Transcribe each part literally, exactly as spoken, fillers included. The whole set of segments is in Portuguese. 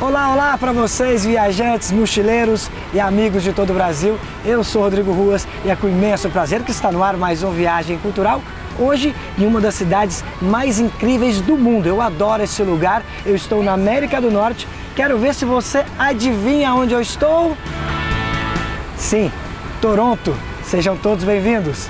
Olá, olá para vocês, viajantes, mochileiros e amigos de todo o Brasil. Eu sou Rodrigo Ruas e é com imenso prazer que está no ar mais uma viagem cultural. Hoje, em uma das cidades mais incríveis do mundo. Eu adoro esse lugar, eu estou na América do Norte. Quero ver se você adivinha onde eu estou. Sim, Toronto. Sejam todos bem-vindos.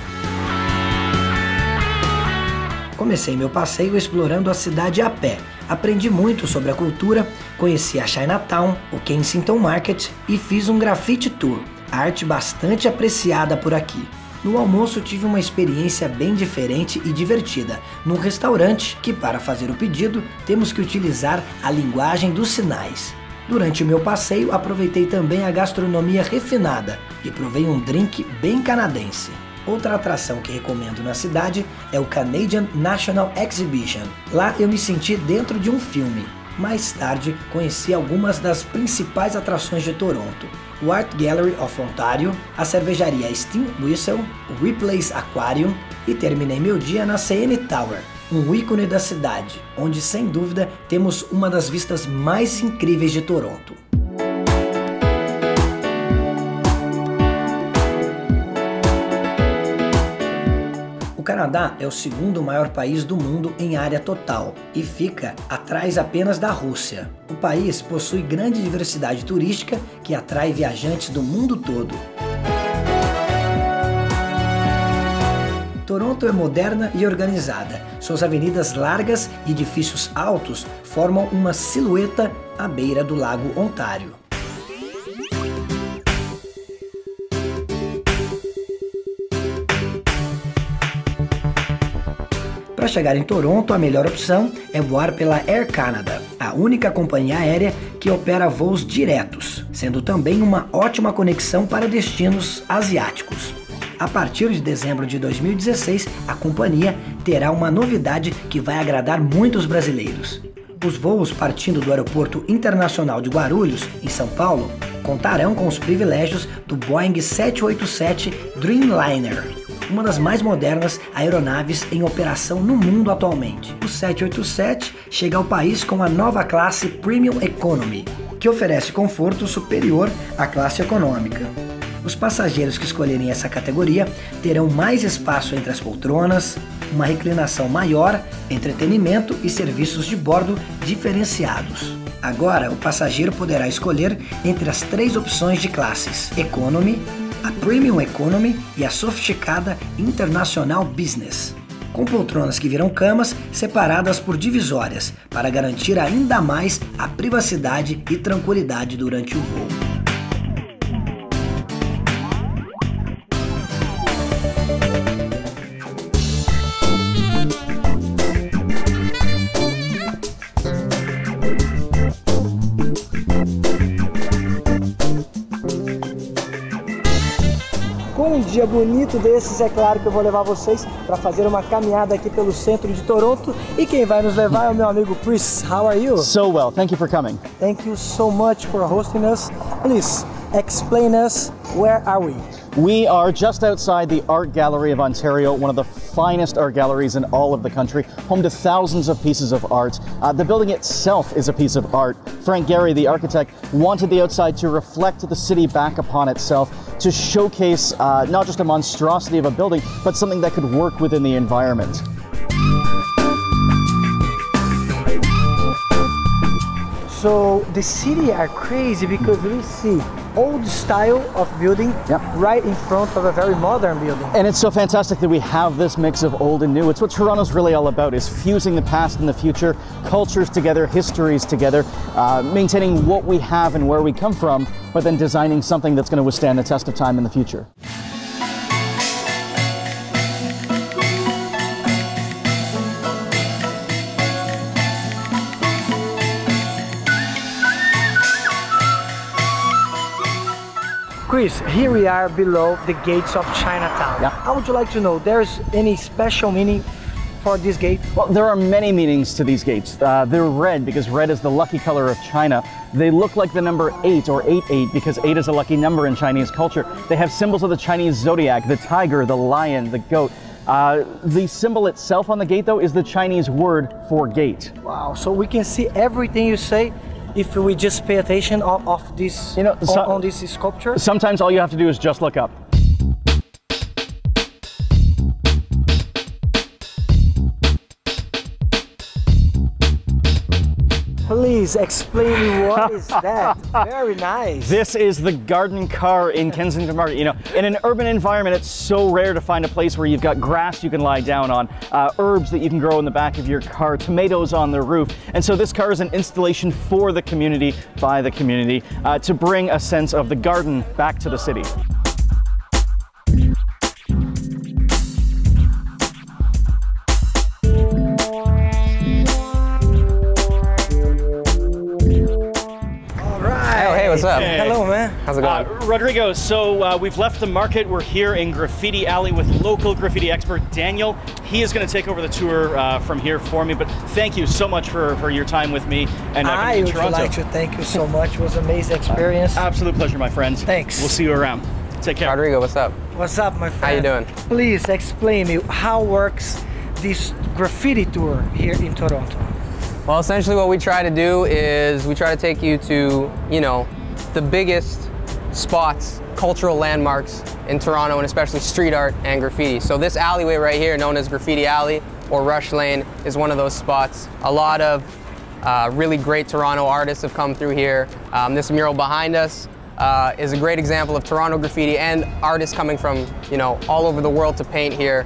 Comecei meu passeio explorando a cidade a pé. Aprendi muito sobre a cultura, conheci a Chinatown, o Kensington Market e fiz um graffiti tour, arte bastante apreciada por aqui. No almoço tive uma experiência bem diferente e divertida, num restaurante que, para fazer o pedido, temos que utilizar a linguagem dos sinais. Durante o meu passeio, aproveitei também a gastronomia refinada e provei um drink bem canadense. Outra atração que recomendo na cidade é o Canadian National Exhibition. Lá eu me senti dentro de um filme. Mais tarde, conheci algumas das principais atrações de Toronto. O Art Gallery of Ontario, a cervejaria Steam Whistle, o Ripley's Aquarium e terminei meu dia na C N Tower, um ícone da cidade, onde sem dúvida temos uma das vistas mais incríveis de Toronto. O Canadá é o segundo maior país do mundo em área total e fica atrás apenas da Rússia. O país possui grande diversidade turística que atrai viajantes do mundo todo. Toronto é moderna e organizada. Suas avenidas largas e edifícios altos formam uma silhueta à beira do Lago Ontário. Para chegar em Toronto, a melhor opção é voar pela Air Canada, a única companhia aérea que opera voos diretos, sendo também uma ótima conexão para destinos asiáticos. A partir de dezembro de dois mil e dezesseis, a companhia terá uma novidade que vai agradar muitos brasileiros. Os voos partindo do Aeroporto Internacional de Guarulhos, em São Paulo, contarão com os privilégios do Boeing sete oito sete Dreamliner, uma das mais modernas aeronaves em operação no mundo atualmente. O sete oito sete chega ao país com a nova classe Premium Economy, que oferece conforto superior à classe econômica. Os passageiros que escolherem essa categoria terão mais espaço entre as poltronas, uma reclinação maior, entretenimento e serviços de bordo diferenciados. Agora, o passageiro poderá escolher entre as três opções de classes: Economy, a Premium Economy e a sofisticada International Business, com poltronas que viram camas separadas por divisórias para garantir ainda mais a privacidade e tranquilidade durante o voo. Com um dia bonito desses, é claro que eu vou levar vocês para fazer uma caminhada aqui pelo centro de Toronto. E quem vai nos levar é o meu amigo Chris. How are you? So well. Thank you for coming. Thank you so much for hosting us. Please explain us, where are we? We are just outside the Art Gallery of Ontario, one of the finest art galleries in all of the country, home to thousands of pieces of art. Uh, the building itself is a piece of art. Frank Gehry, the architect, wanted the outside to reflect the city back upon itself, to showcase uh, not just a monstrosity of a building, but something that could work within the environment. So the city are crazy because we see old style of building yep. right in front of a very modern building. And it's so fantastic that we have this mix of old and new. It's what Toronto's really all about, is fusing the past and the future, cultures together, histories together, uh, maintaining what we have and where we come from, but then designing something that's going to withstand the test of time in the future. Chris, here we are below the gates of Chinatown. Yeah. I would like to know, there's any special meaning for this gate? Well, there are many meanings to these gates. Uh, they're red because red is the lucky color of China. They look like the number eight or eight eight because eight is a lucky number in Chinese culture. They have symbols of the Chinese zodiac, the tiger, the lion, the goat. Uh, the symbol itself on the gate, though, is the Chinese word for gate. Wow, so we can see everything you say if we just pay attention of, of this, you know, so, on, on this sculpture? Sometimes all you have to do is just look up. Please explain me what is that. Very nice. This is the garden car in Kensington Market. You know, in an urban environment, it's so rare to find a place where you've got grass you can lie down on, uh, herbs that you can grow in the back of your car, tomatoes on the roof. And so this car is an installation for the community, by the community, uh, to bring a sense of the garden back to the city. What's up? Hey. Hello, man. How's it going? Uh, Rodrigo, so uh, we've left the market. We're here in Graffiti Alley with local graffiti expert Daniel. He is going to take over the tour uh, from here for me, but thank you so much for, for your time with me. And uh, I in would Toronto. like to thank you so much. It was an amazing experience. Uh, absolute pleasure, my friend. Thanks. We'll see you around. Take care. Rodrigo, what's up? What's up, my friend? How you doing? Please explain me how works this graffiti tour here in Toronto. Well, essentially what we try to do is we try to take you to, you know, the biggest spots, cultural landmarks in Toronto, and especially street art and graffiti. So this alleyway right here, known as Graffiti Alley or Rush Lane, is one of those spots. A lot of uh, really great Toronto artists have come through here. Um, this mural behind us uh, is a great example of Toronto graffiti and artists coming from, you know, all over the world to paint here.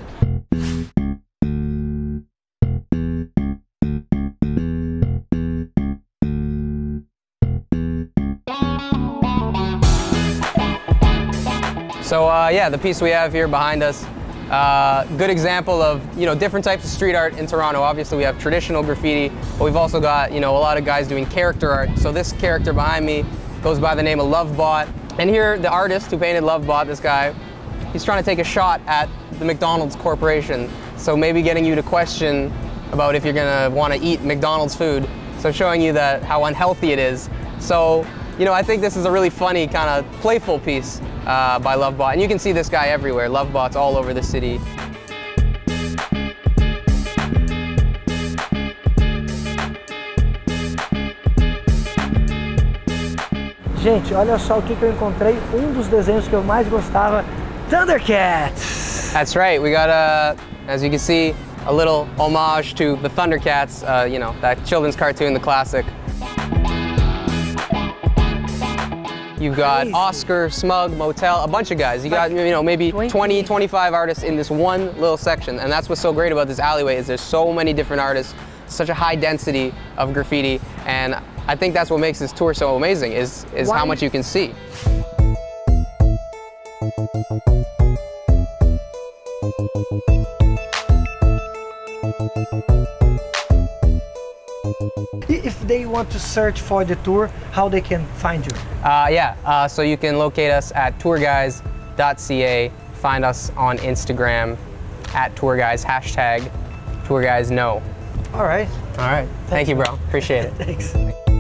So uh, yeah, the piece we have here behind us, uh, good example of, you know, different types of street art in Toronto. Obviously we have traditional graffiti, but we've also got, you know, a lot of guys doing character art. So this character behind me goes by the name of Lovebot. And here, the artist who painted Lovebot, this guy, he's trying to take a shot at the McDonald's Corporation. So maybe getting you to question about if you're gonna wanna eat McDonald's food. So showing you that how unhealthy it is. So, you know, I think this is a really funny, kind of playful piece uh, by Lovebot. And you can see this guy everywhere. Lovebot's all over the city. Gente, olha só o que, que eu encontrei. Um dos desenhos que eu mais gostava, Thundercats. That's right. We got a, as you can see, a little homage to the Thundercats. Uh, you know, that children's cartoon, the classic. You've got Crazy. Oscar, Smug, Motel, a bunch of guys. You got, you know, maybe twenty, twenty-five artists in this one little section. And that's what's so great about this alleyway is there's so many different artists, such a high density of graffiti. And I think that's what makes this tour so amazing is, is how much you can see. If they want to search for the tour, how they can find you? Uh, yeah, uh, so you can locate us at tourguys dot c a, find us on Instagram at tourguys, hashtag tourguysknow. All right. All right, thank Thanks, you, bro. man. Appreciate it. Thanks.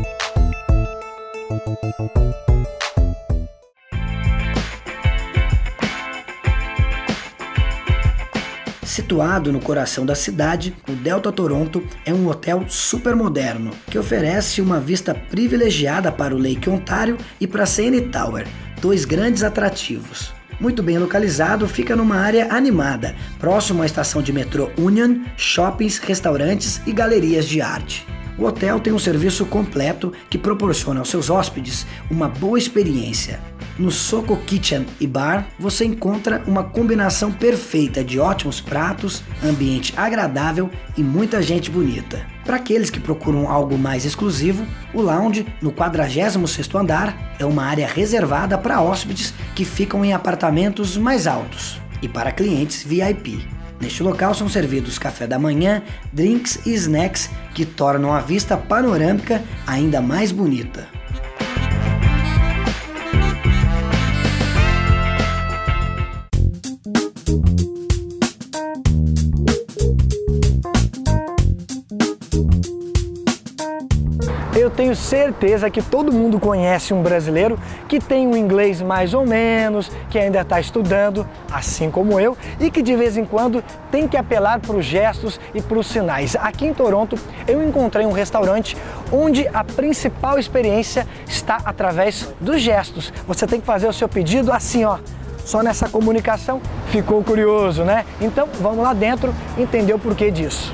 Situado no coração da cidade, o Delta Toronto é um hotel super moderno que oferece uma vista privilegiada para o Lake Ontário e para a C N Tower, dois grandes atrativos. Muito bem localizado, fica numa área animada, próximo à estação de metrô Union, shoppings, restaurantes e galerias de arte. O hotel tem um serviço completo que proporciona aos seus hóspedes uma boa experiência. No Soco Kitchen e Bar, você encontra uma combinação perfeita de ótimos pratos, ambiente agradável e muita gente bonita. Para aqueles que procuram algo mais exclusivo, o lounge, no quadragésimo sexto andar, é uma área reservada para hóspedes que ficam em apartamentos mais altos e para clientes V I P. Neste local são servidos café da manhã, drinks e snacks que tornam a vista panorâmica ainda mais bonita. Eu tenho tenho certeza que todo mundo conhece um brasileiro que tem um inglês mais ou menos, que ainda está estudando, assim como eu, e que de vez em quando tem que apelar para os gestos e para os sinais. Aqui em Toronto eu encontrei um restaurante onde a principal experiência está através dos gestos. Você tem que fazer o seu pedido assim, ó, só nessa comunicação. Ficou curioso, né? Então vamos lá dentro entender o porquê disso.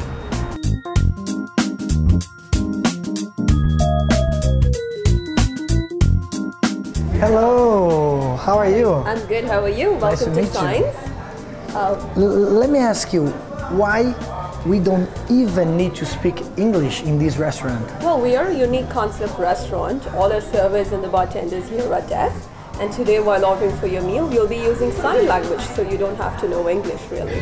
Hello, how are you? I'm good, how are you? Nice Welcome to to, meet you. Signs. Uh, L let me ask you, why we don't even need to speak English in this restaurant? well, we are a unique concept restaurant. All our servers and the bartenders here are deaf. And today, while ordering for your meal, you'll be using sign language, so you don't have to know English, really.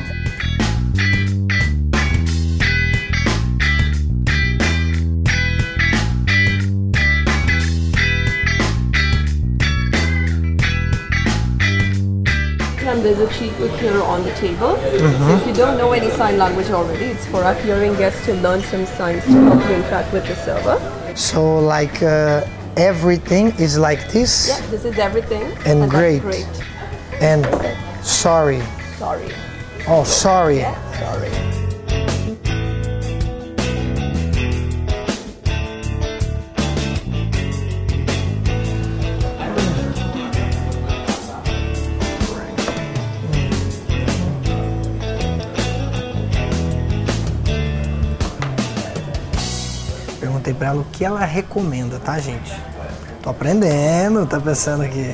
And there's a cheat book here on the table. Mm-hmm. So if you don't know any sign language already, it's for our hearing guests to learn some signs to help you interact with the server. So like uh, everything is like this? Yeah, this is everything. And, and great. That's great. And sorry. Sorry. Oh, sorry. Yeah, sorry. Perguntei pra ela o que ela recomenda, tá, gente? Tô aprendendo, tá pensando aqui.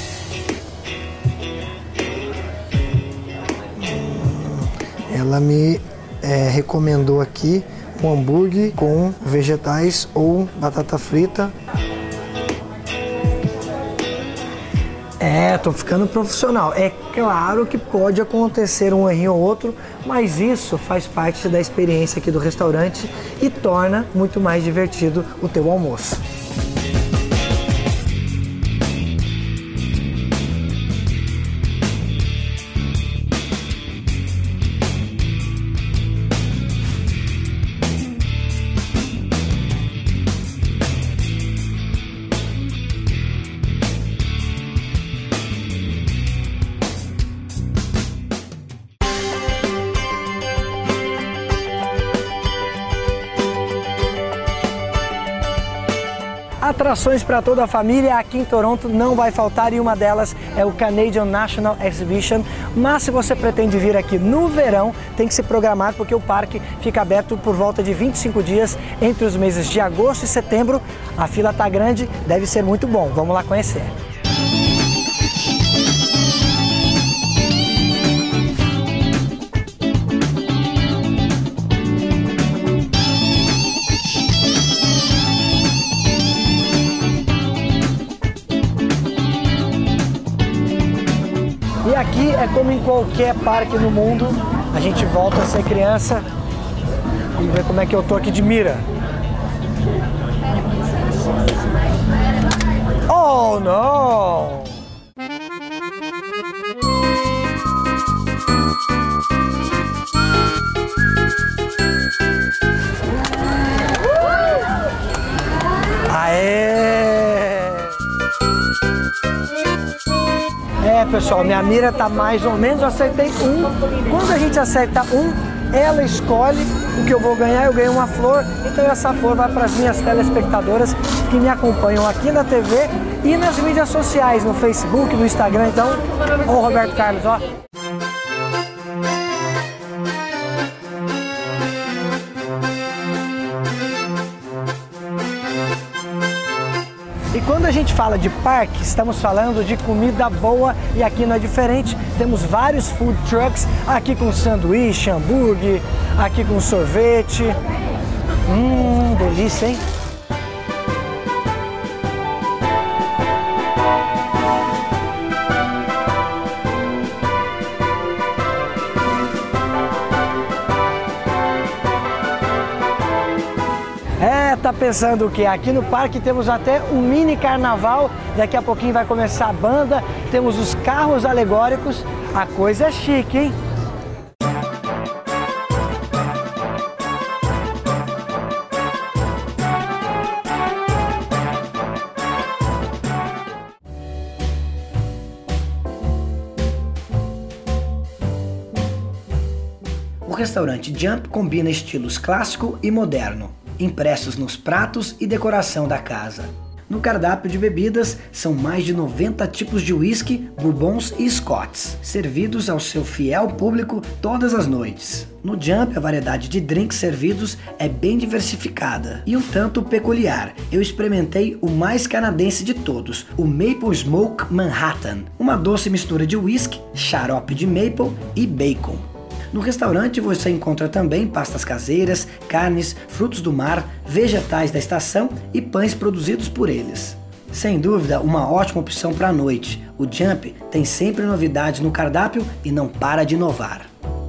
Ela me é, recomendou aqui um hambúrguer com vegetais ou batata frita. É, tô ficando profissional. É claro que pode acontecer um errinho ou outro, mas isso faz parte da experiência aqui do restaurante e torna muito mais divertido o teu almoço. Atrações para toda a família aqui em Toronto não vai faltar e uma delas é o Canadian National Exhibition. Mas se você pretende vir aqui no verão, tem que se programar porque o parque fica aberto por volta de vinte e cinco dias entre os meses de agosto e setembro. A fila tá grande, deve ser muito bom. Vamos lá conhecer. E aqui é como em qualquer parque no mundo, a gente volta a ser criança. Vamos ver como é que eu tô aqui de mira. Oh, não! Aê! É, pessoal, minha mira tá mais ou menos, eu acertei um. Quando a gente acerta um, ela escolhe o que eu vou ganhar, eu ganho uma flor, então essa flor vai para as minhas telespectadoras que me acompanham aqui na T V e nas mídias sociais, no Facebook, no Instagram. Então, ó o Roberto Carlos, ó. E quando a gente fala de parque, estamos falando de comida boa e aqui não é diferente. Temos vários food trucks, aqui com sanduíche, hambúrguer, aqui com sorvete. Hum, delícia, hein? É, tá pensando o quê? Aqui no parque temos até um mini carnaval, daqui a pouquinho vai começar a banda, temos os carros alegóricos, a coisa é chique, hein? restaurante Jump combina estilos clássico e moderno, impressos nos pratos e decoração da casa. No cardápio de bebidas, são mais de noventa tipos de whisky, bourbons e scotts, servidos ao seu fiel público todas as noites. No Jump, a variedade de drinks servidos é bem diversificada e um tanto peculiar. Eu experimentei o mais canadense de todos, o Maple Smoke Manhattan, uma doce mistura de whisky, xarope de maple e bacon. No restaurante você encontra também pastas caseiras, carnes, frutos do mar, vegetais da estação e pães produzidos por eles. Sem dúvida, uma ótima opção para a noite. O Jump tem sempre novidades no cardápio e não para de inovar.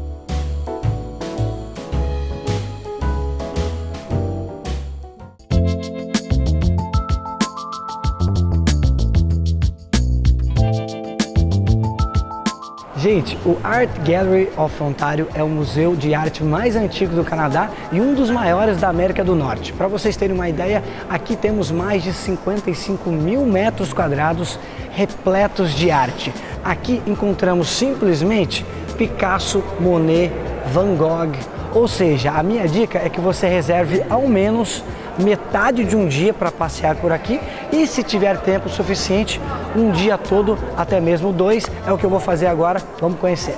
Gente, o Art Gallery of Ontario é o museu de arte mais antigo do Canadá e um dos maiores da América do Norte. Para vocês terem uma ideia, aqui temos mais de cinquenta e cinco mil metros quadrados repletos de arte. Aqui encontramos simplesmente Picasso, Monet, Van Gogh. Ou seja, a minha dica é que você reserve ao menos metade de um dia para passear por aqui e, se tiver tempo suficiente, um dia todo, até mesmo dois, é o que eu vou fazer agora. Vamos conhecer.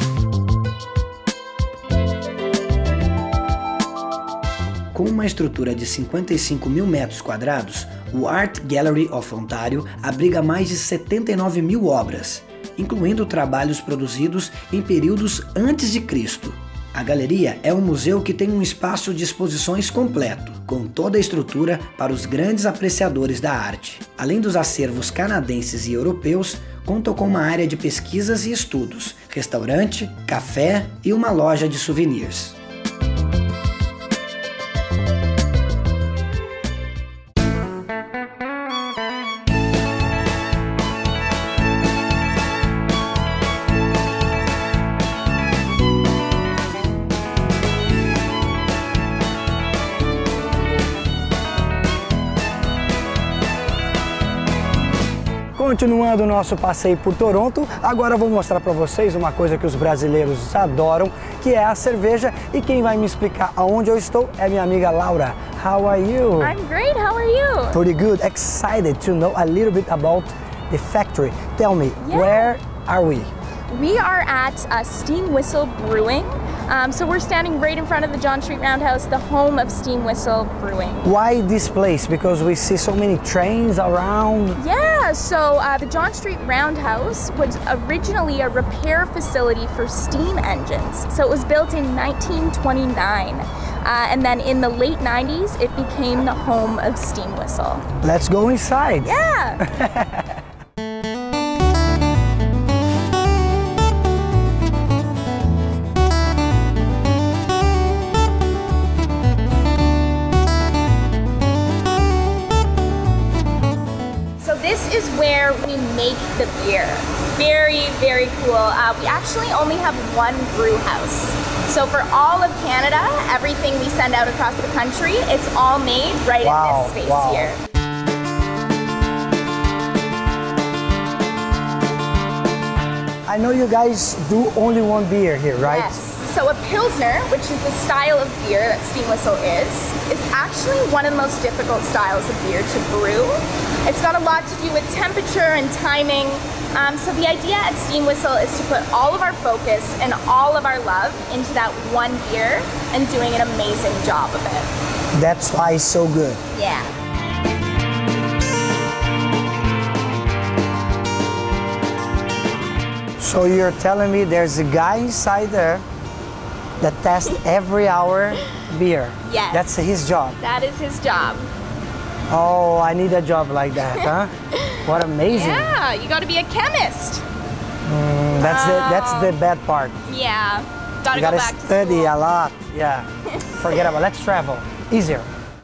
Com uma estrutura de cinquenta e cinco mil metros quadrados, o Art Gallery of Ontario abriga mais de setenta e nove mil obras, incluindo trabalhos produzidos em períodos antes de Cristo. A galeria é um museu que tem um espaço de exposições completo, com toda a estrutura para os grandes apreciadores da arte. Além dos acervos canadenses e europeus, conta com uma área de pesquisas e estudos, restaurante, café e uma loja de souvenirs. Continuando o nosso passeio por Toronto, agora eu vou mostrar para vocês uma coisa que os brasileiros adoram, que é a cerveja, e quem vai me explicar aonde eu estou é minha amiga Laura. How are you? I'm great, how are you? Pretty good, excited to know a little bit about the factory. Tell me, Yeah. where are we? We are at uh, Steam Whistle Brewing. Um, so we're standing right in front of the John Street Roundhouse, the home of Steam Whistle Brewing. Why this place? Because we see so many trains around. Yeah, so uh, the John Street Roundhouse was originally a repair facility for steam engines. So it was built in nineteen twenty-nine. Uh, and then in the late nineties, it became the home of Steam Whistle. Let's go inside. Yeah! This is where we make the beer. Very, very cool. Uh, we actually only have one brew house. So for all of Canada, everything we send out across the country, it's all made right Wow, in this space wow. here. I know you guys do only one beer here, right? Yes. So a Pilsner, which is the style of beer that Steam Whistle is, is actually one of the most difficult styles of beer to brew. It's got a lot to do with temperature and timing. Um, so the idea at Steam Whistle is to put all of our focus and all of our love into that one beer and doing an amazing job of it. That's why it's so good. Yeah. So you're telling me there's a guy inside there that tests every hour beer? Yes. That's his job. That is his job. Oh, I need a job like that, huh? What amazing. Yeah, you gotta be a chemist. Mm, that's the that's the bad part. Yeah, gotta You go gotta back to study school. a lot. Yeah. Forget about it. Let's travel. Easier.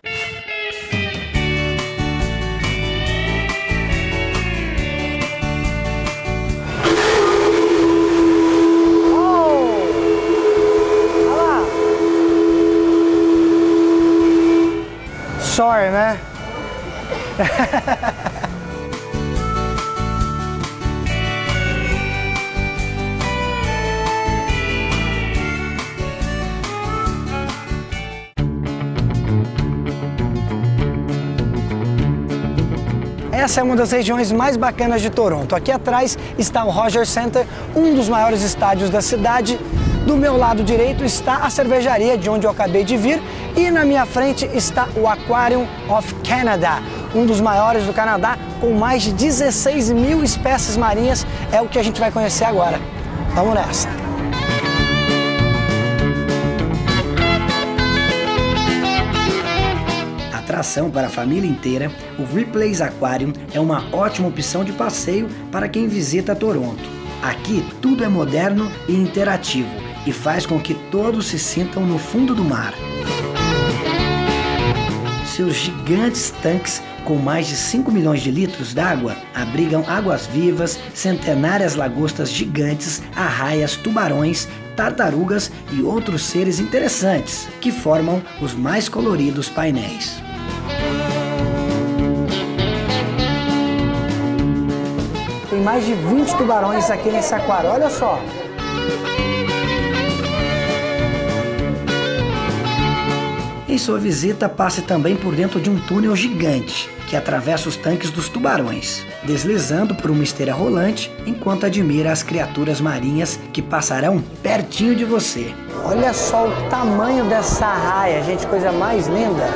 Sorry, man. essa é uma das regiões mais bacanas de Toronto. Aqui atrás está o Rogers Centre, um dos maiores estádios da cidade. Do meu lado direito está a cervejaria de onde eu acabei de vir e na minha frente está o Aquarium of Canada, um dos maiores do Canadá, com mais de dezesseis mil espécies marinhas, é o que a gente vai conhecer agora. Vamos nessa! Atração para a família inteira, o Ripley's Aquarium é uma ótima opção de passeio para quem visita Toronto. Aqui tudo é moderno e interativo e faz com que todos se sintam no fundo do mar. Seus gigantes tanques com mais de cinco milhões de litros d'água abrigam águas-vivas, centenárias lagostas gigantes, arraias, tubarões, tartarugas e outros seres interessantes que formam os mais coloridos painéis. Tem mais de vinte tubarões aqui nesse aquário, olha só! Em sua visita, passe também por dentro de um túnel gigante que atravessa os tanques dos tubarões, deslizando por uma esteira rolante enquanto admira as criaturas marinhas que passarão pertinho de você. Olha só o tamanho dessa arraia, gente, coisa mais linda!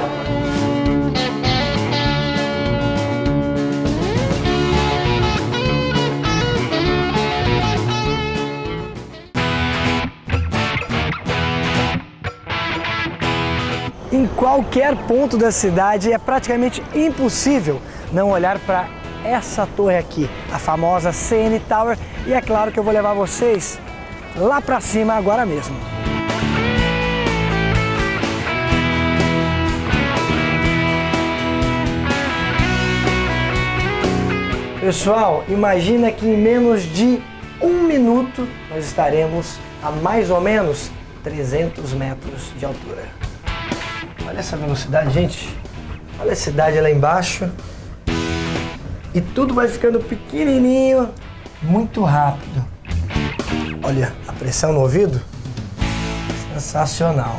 Em qualquer ponto da cidade é praticamente impossível não olhar para essa torre aqui, a famosa C N Tower, e é claro que eu vou levar vocês lá para cima agora mesmo. Pessoal, imagina que em menos de um minuto nós estaremos a mais ou menos trezentos metros de altura. Olha essa velocidade, gente. Olha a cidade lá embaixo. E tudo vai ficando pequenininho, muito rápido. Olha a pressão no ouvido. Sensacional.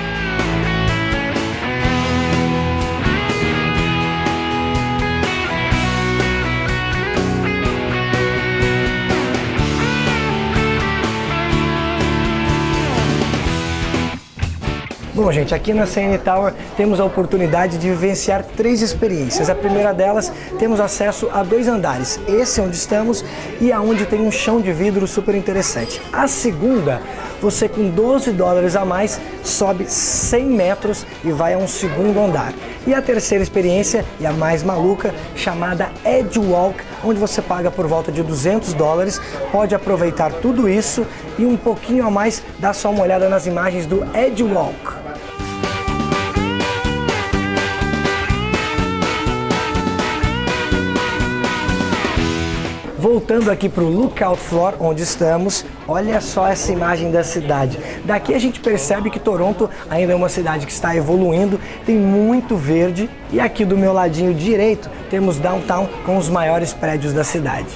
Bom, gente, aqui na C N Tower temos a oportunidade de vivenciar três experiências. A primeira delas, temos acesso a dois andares, esse onde estamos e aonde tem um chão de vidro super interessante. A segunda, você com doze dólares a mais sobe cem metros e vai a um segundo andar. E a terceira experiência, e a mais maluca, chamada Edge Walk, onde você paga por volta de duzentos dólares, pode aproveitar tudo isso e um pouquinho a mais, dá só uma olhada nas imagens do Edge Walk. Voltando aqui para o Lookout Floor, onde estamos, olha só essa imagem da cidade. Daqui a gente percebe que Toronto ainda é uma cidade que está evoluindo, tem muito verde. E aqui do meu ladinho direito temos Downtown com os maiores prédios da cidade.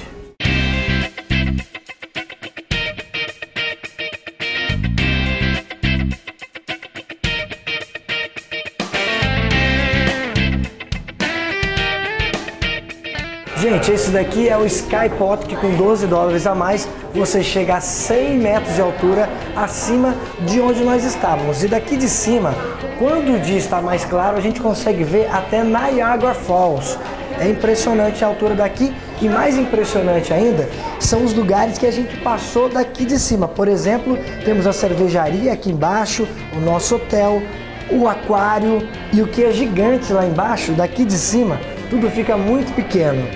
Gente, esse daqui é o Skypot, que com doze dólares a mais você chega a cem metros de altura acima de onde nós estávamos. E daqui de cima, quando o dia está mais claro, a gente consegue ver até Niagara Falls. É impressionante a altura daqui e mais impressionante ainda são os lugares que a gente passou daqui de cima. Por exemplo, temos a cervejaria aqui embaixo, o nosso hotel, o aquário e o que é gigante lá embaixo, daqui de cima, tudo fica muito pequeno.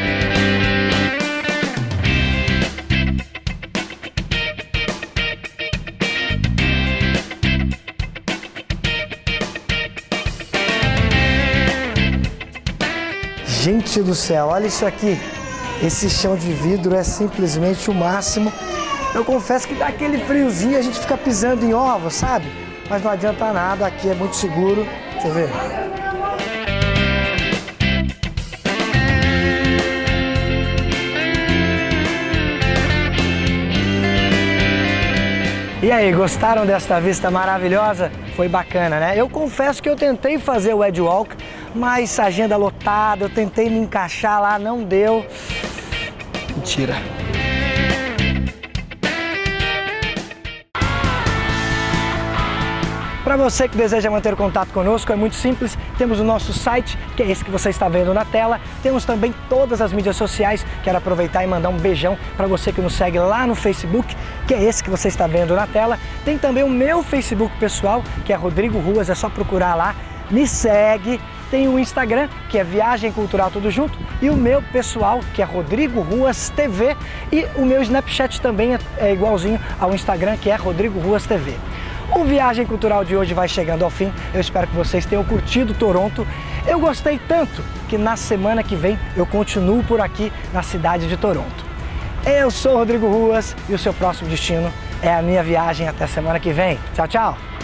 Gente do céu, olha isso aqui. Esse chão de vidro é simplesmente o máximo. Eu confesso que dá aquele friozinho, a gente fica pisando em ovos, sabe? Mas não adianta nada, aqui é muito seguro. Deixa eu ver. E aí, gostaram desta vista maravilhosa? Foi bacana, né? Eu confesso que eu tentei fazer o Edge Walk, mas agenda lotada, eu tentei me encaixar lá, não deu. Mentira. Para você que deseja manter contato conosco, é muito simples. Temos o nosso site, que é esse que você está vendo na tela. Temos também todas as mídias sociais. Quero aproveitar e mandar um beijão para você que nos segue lá no Facebook, que é esse que você está vendo na tela. Tem também o meu Facebook pessoal, que é Rodrigo Ruas, é só procurar lá. Me segue. Tem o Instagram, que é Viagem Cultural Tudo Junto, e o meu pessoal, que é Rodrigo Ruas T V, e o meu Snapchat também é, é igualzinho ao Instagram, que é Rodrigo Ruas T V. O Viagem Cultural de hoje vai chegando ao fim. Eu espero que vocês tenham curtido Toronto. Eu gostei tanto que na semana que vem eu continuo por aqui na cidade de Toronto. Eu sou Rodrigo Ruas e o seu próximo destino é a minha viagem até semana que vem. Tchau, tchau!